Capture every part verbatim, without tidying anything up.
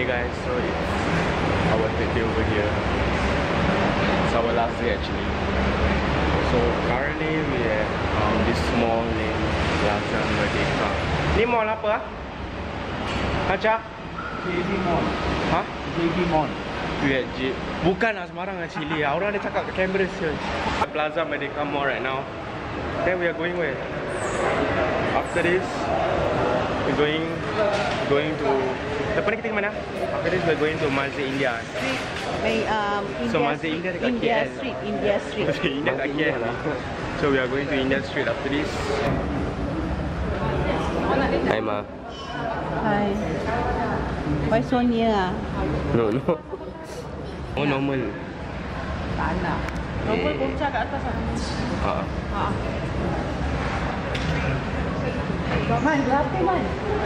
guys, so it's our third day over here. It's our last day actually. So currently we are um, this mall named Plaza Merdeka. Ni mall apa? Haja? J B Mall. Ha? J B Mall. Wait, J. Bukan lah sembarang lah Chile. Orang ada cakap kat kamera sial. Plaza Merdeka Mall right now. Then we are going where? After this, we're going going to. Lepas ni kita ke mana? After this, we're going to Masjid India. Street, may, um, India So Masjid India dekat India K L. Street, India Street. Masjid India dekat K L lah. So we are going to India Street after this. Hi Ma. Hi. Why so near ah? No no. Oh normal. Tak nak. Normal bocah kat atas ah. Ha. Ha. Man, berapa man?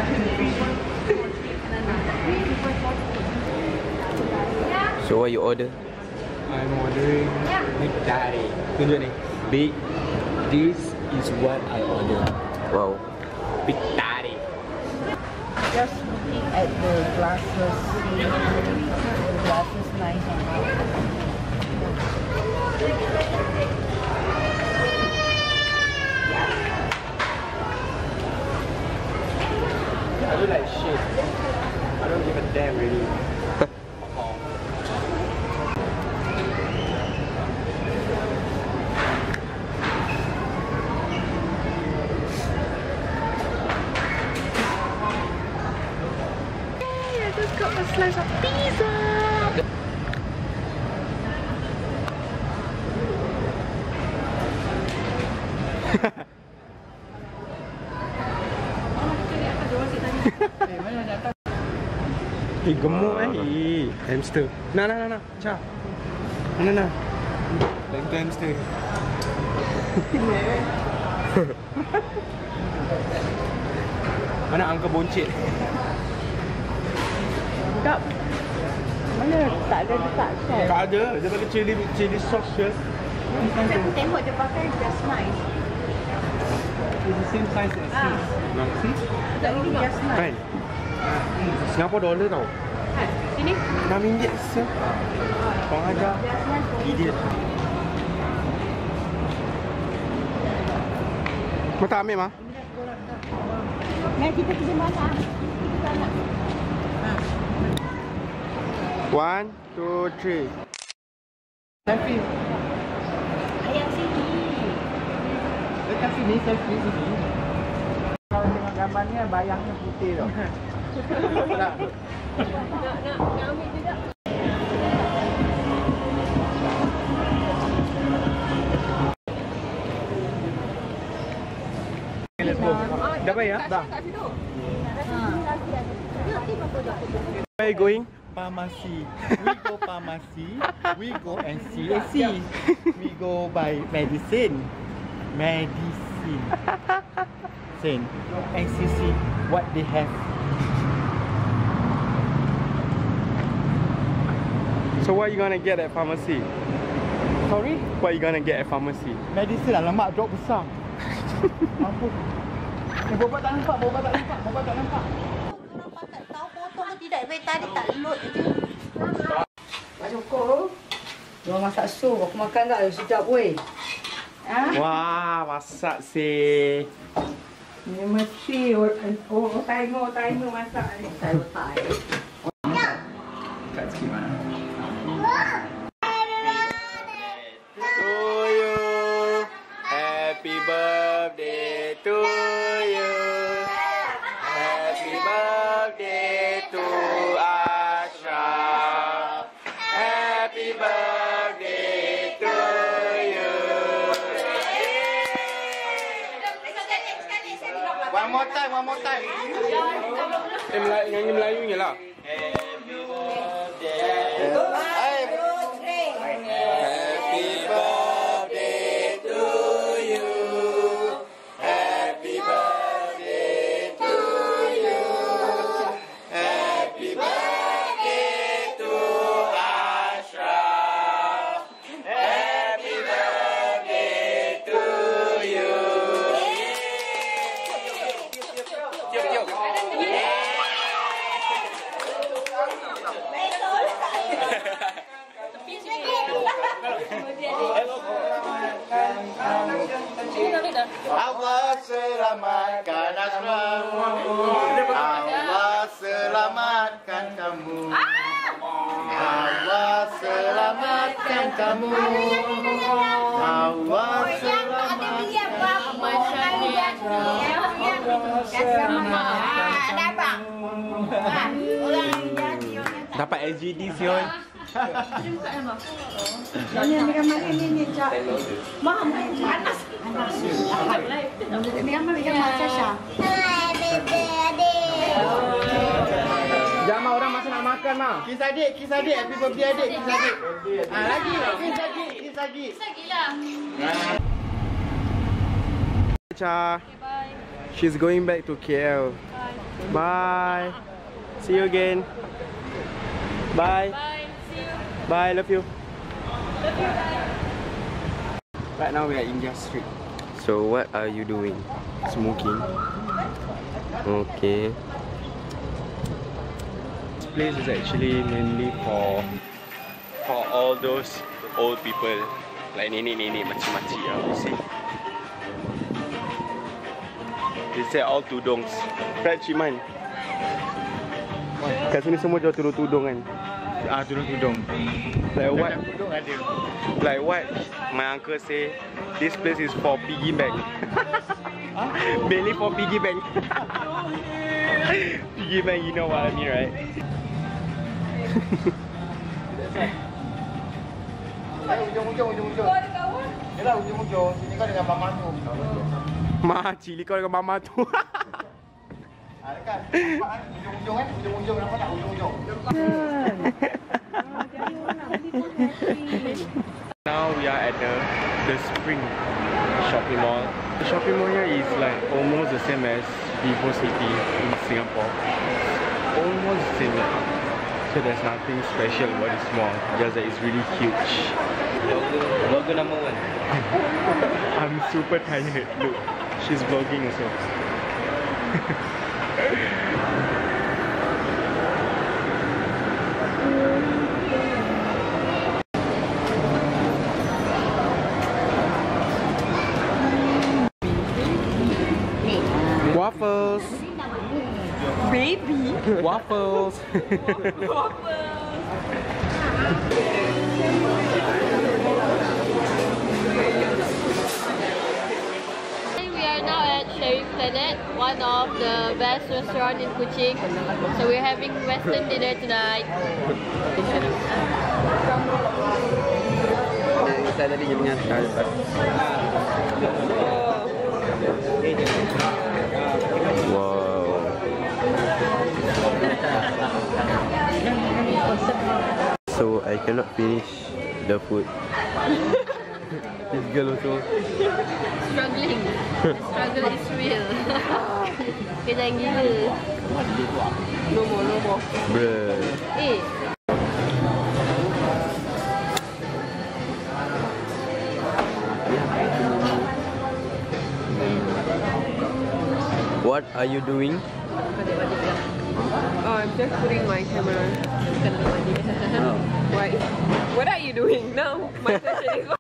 So what you order? I'm ordering big daddy. Tunjuk ni. Big. This is what I order. Wow. Big daddy. Just looking at the glasses. The glasses nice or not? I look like shit. I don't give a damn really. Hey, I just got a slice of pizza. Eh gemuk eh. Eh, hamster. Nah nah nah nah. Cha. Nah nah. Like the hamster. Mana angka boncit? Tak. Mana tak ada letak sauce. Tak ada. Dia pakai chili chili sauce je. Tengok dia pakai just nice. It's the same size as Ah. this. Nah. Lagi just nice. Kan? Singapore dollar tau. Kan? Sini. enam ringgit se. Kau ajar. Idiot. Mau tak ambil mah? Mari kita pergi masak. Kita nak. One, two, three. Selfie. Ayam sini. Dekat sini selfie sini. Kalau tengok gambar ni bayangnya putih tau. Tak. Nak, nak, nak ambil juga. Let's go. Dah bayar? Dah. Where are you going? Pharmacy. We go pharmacy. We go N C A C. We go buy medicine. Medicine. Same. N C C. What they have. So what are you gonna get at pharmacy? Sorry? What are you gonna get at pharmacy? Medicine lah. Lemak drop besar. Apa? Eh, Bobat tak nampak. Bobat tak nampak. Bobat tak nampak. Nampak tak tahu potong ke tidak. Dari tadi tak load je. Pak Joko, dia masak sup. Aku makan tak? Sedap weh. Ha? Wah, masak sih. Ni mesti orang oh, timer, timer masak ni. Timer time. Kat sikit mana? To you. Happy birthday to you. Happy birthday to Ashraf. Happy birthday to you. One more time, one more time. Eh, Melayu, nyanyi Melayunya lah. Happy birthday. Happy birthday to you. Happy birthday to you. Happy birthday to Ashraf. Happy birthday to you. Tiup, tiup. Allah selamatkan Ashraf. Allah selamatkan kamu. Allah selamatkan kamu. Allah selamatkan Dapat S G D sioi. Ini ambil gambar ini ni, Cak. Mam, panas. Panas. Ambil gambar gambar Sasha. Jangan orang masa nak makan mah. Kiss adik, kiss adik, happy birthday adik, kiss adik. Ah lagi, kiss adik, kiss adik. Kiss lagi lah. Cha. She's going back to K L. Bye. See you again. Bye. Bye. See you. Bye. Love you. Love you. Bye. Right now we are in India Street. So what are you doing? Smoking. Okay. This place is actually mainly for for all those old people, like nenek-nenek makcik-makcik, I would say. They say all tudongs. Right, Ciman? Kat sini semua jual tudung-tudung kan? Ah tudung-tudung. Like what? Tudung ada. Like what my uncle say, this place is for piggy bank. Mainly for piggy bank. Piggy bank, you know what I mean, right? Ujung-ujung, ujung-ujung. Kau ada kawan? Yalah ujung-ujung. Sini kau dengan mama tu. Ma, cili kau dengan mama tu. Ah dekat. Ujung-ujung kan? Ujung-ujung nampak tak? Ujung-ujung. Now we are at the the Spring shopping mall. The shopping mall here is like almost the same as Vivo City in Singapore. Almost the same. So there's nothing special about this mall, just that it's really huge. Vlogger, vlogger number one. I'm super tired. Look, she's vlogging also. Waffles. Baby. Waffles. We are now at Sherry Planet, one of the best restaurants in Kuching. So we're having Western dinner tonight. Saya tadi punya lepas. Wow. So I cannot finish the food. This girl also Struggling. Struggle is real. Kenyang gila. No more, no more. bruh. Eh. What are you doing? Oh, I'm just putting my camera. Oh. Why? What are you doing now? My question is what?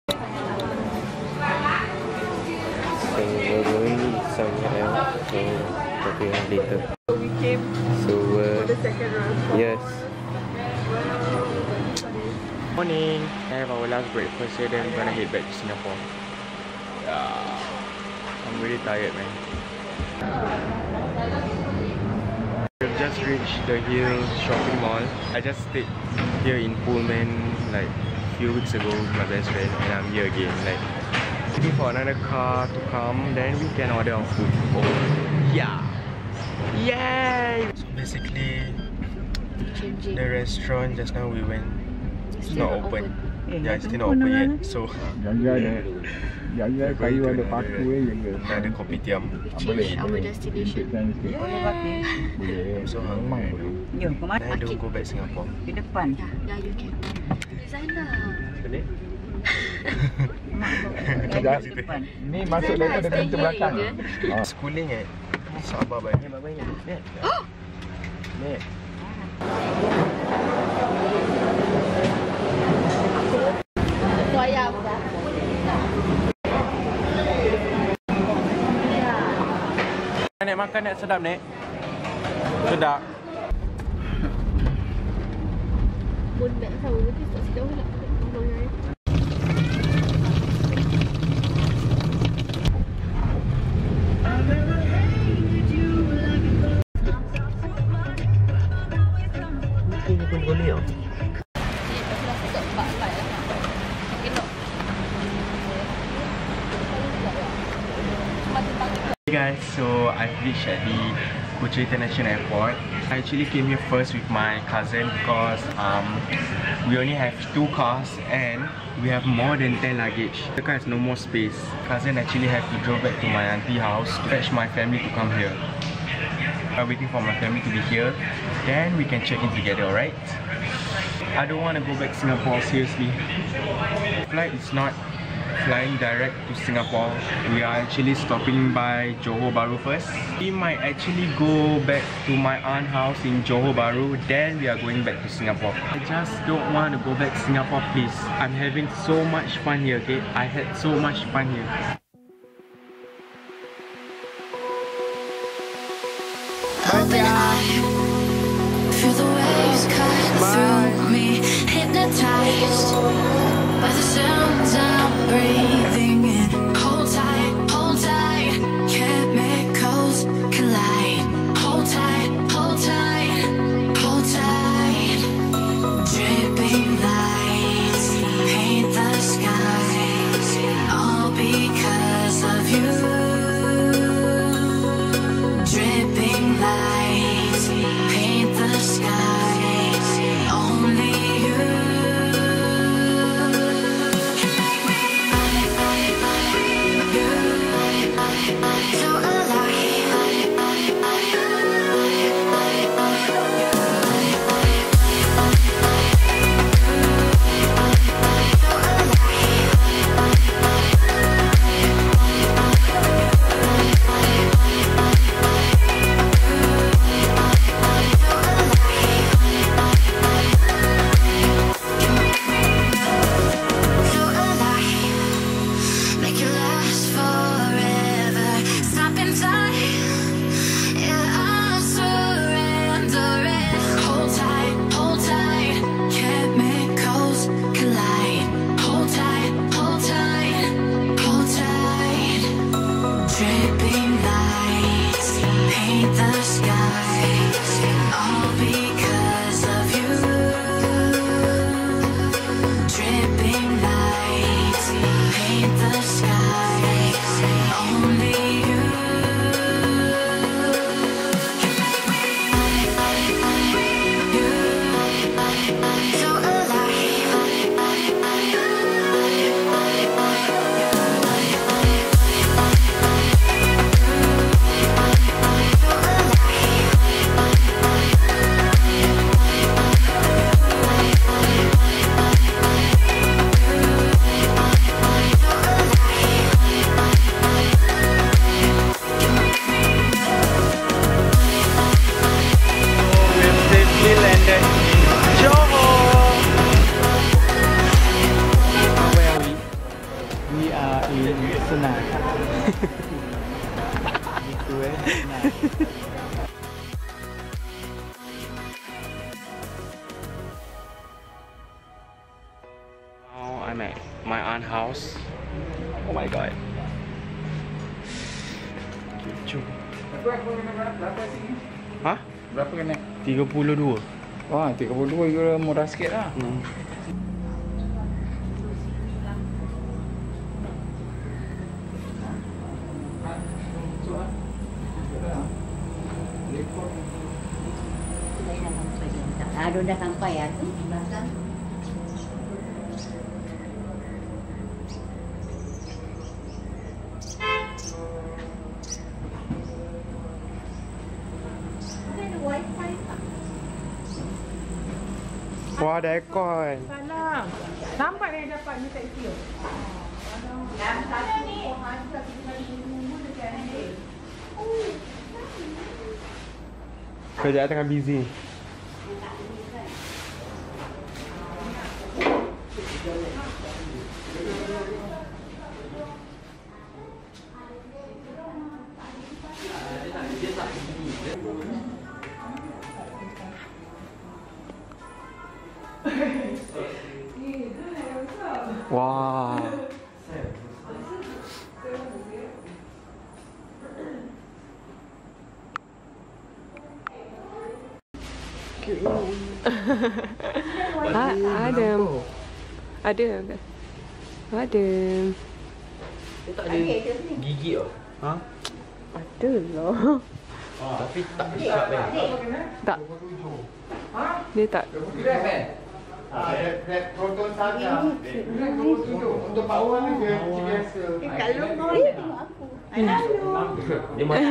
So we're going somewhere else. So talking later. So we came So for uh, the second round. yes. Morning. I have our last breakfast here. Then we're gonna head back to Singapore. Yeah. I'm really tired, man. We've just reached the Hill shopping mall. I just stayed here in Pullman like a few weeks ago with my best friend, and I'm here again. Like waiting for another car to come, then we can order our food. Oh yeah! Yay! So basically, the restaurant just now we went, it's not open. Yeah, it's still not open yet. So Jangan kayu ada paku eh jaga. ada kopitiam. Change our destination. I'm so hungry. Ya, ke mana? I don't go back Singapore. Di depan. Yeah, yeah, you can. Di sana. Boleh? Sekejap. Ni masuk daripada pintu belakang. Ah. Schooling eh. Sabar baik. Ni. So ayam. Nek makan nek sedap nek. Sedap. Bunda tahu nanti tak sedap nak ngomong ni. Ini pun boleh ah. Hey guys, so I've reached at the Kuching International Airport. I actually came here first with my cousin because um, we only have two cars and we have more than ten luggage. The car has no more space. Cousin actually have to drive back to my auntie house to fetch my family to come here. I'm waiting for my family to be here, then we can check in together, alright? I don't want to go back to Singapore, seriously. Flight is not flying direct to Singapore. We are actually stopping by Johor Bahru first. We might actually go back to my aunt's house in Johor Bahru, then we are going back to Singapore. I just don't want to go back to Singapore, please. I'm having so much fun here, okay? I had so much fun here. Open eye, feel the waves cut through me, hypnotized by the sounds I'm breathing in. Hold tight, hold tight, chemicals collide. Hold tight, hold tight, hold tight. Dripping lights paint the skies, all because of you. Dripping lights paint the skies, only you. So Now I'm at my aunt's house. Oh my god. Kecoh. Hah? Berapa kena? tiga puluh dua. Wah, tiga puluh dua kira murah sikit lah. Hmm. Aduh dah sampai ya tu di belakang. Ada wifi tak? Wah, ada aircon. Salam. Sampai dah dapat ni tak isi. Yang satu ni. Kerja tengah busy. sikit lah. Ha, ada. Ada. Ada. Dia tak ada gigi tau. Ha? Ada lah. Tapi tak sharp kan? Tak. Dia tak. Ah, red proton saja. Untuk bawah ni dia biasa. Kalau kau ni tengok aku. Halo. Dia mana?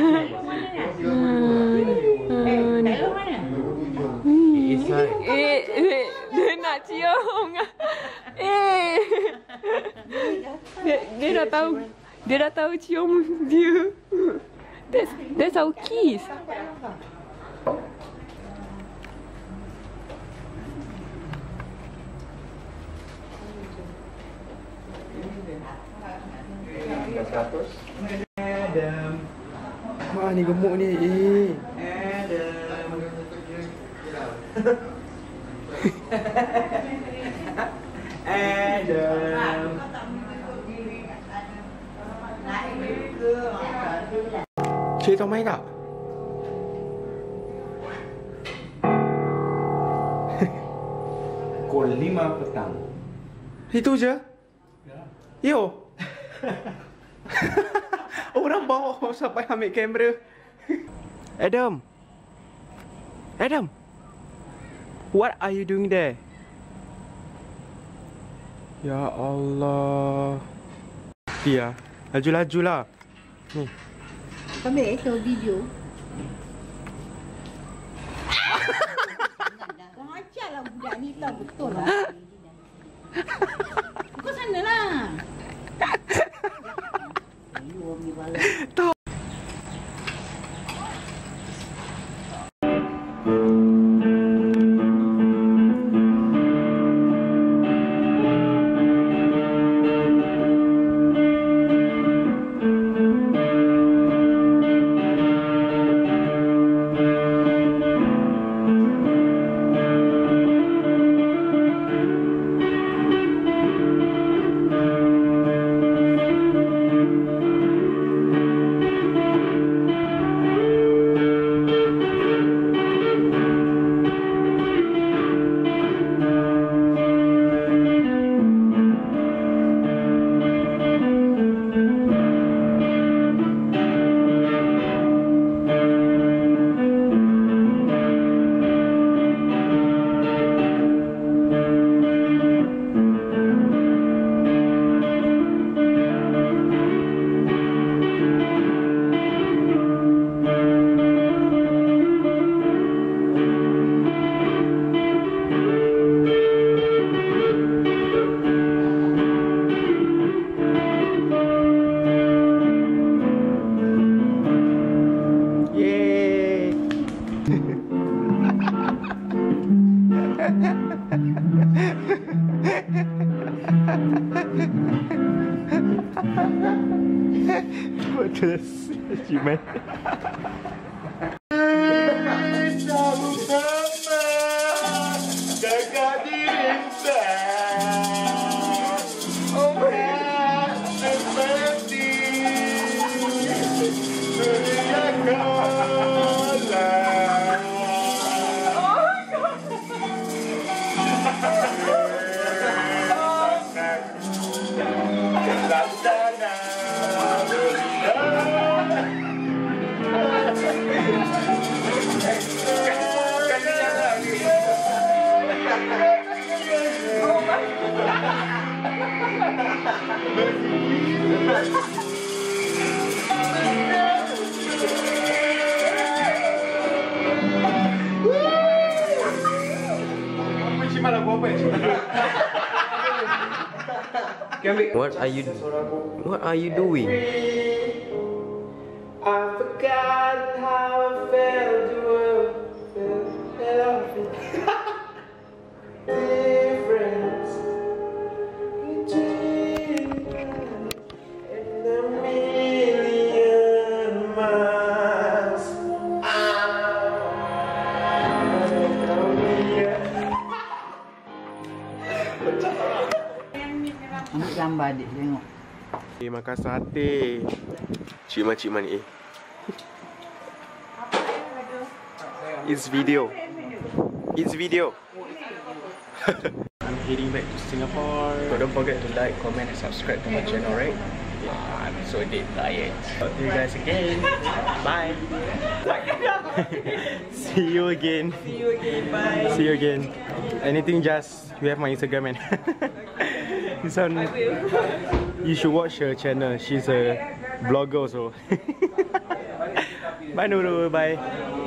Eh, kalau mana? It's like Eh, eh, dia nak cium. Eh. Dia, dia dah tahu. Dia dah tahu cium dia. That's, that's our kiss. Adam. wah ni gemuk ni. Eh. Adam. Adam. Cik tahu main tak? Pukul lima petang. Itu je? Yo. Orang bawa sampai ambil kamera. Adam. Adam. What are you doing there? Ya Allah. Dia, laju-lajulah. Ni. Ambil itu video. Kau ajar lah budak ni tahu betul lah. Kau sana lah. Tahu. What does she meant? What are you What are you doing? I forgot how I felt the world felt difference between and a million miles. Ambil gambar adik tengok. Eh, makan sate. Cik Man, Cik Man eh. It's video. It's video. I'm heading back to Singapore. So don't forget to like, comment and subscribe to my channel, right? Yeah, I'm so dead tired. Talk to you guys again. Bye. See you again. See you again. Bye. See you again. Anything, just you have my Instagram, man. This one, I will. you should watch her channel. She's a vlogger also. Bye Nurul, bye.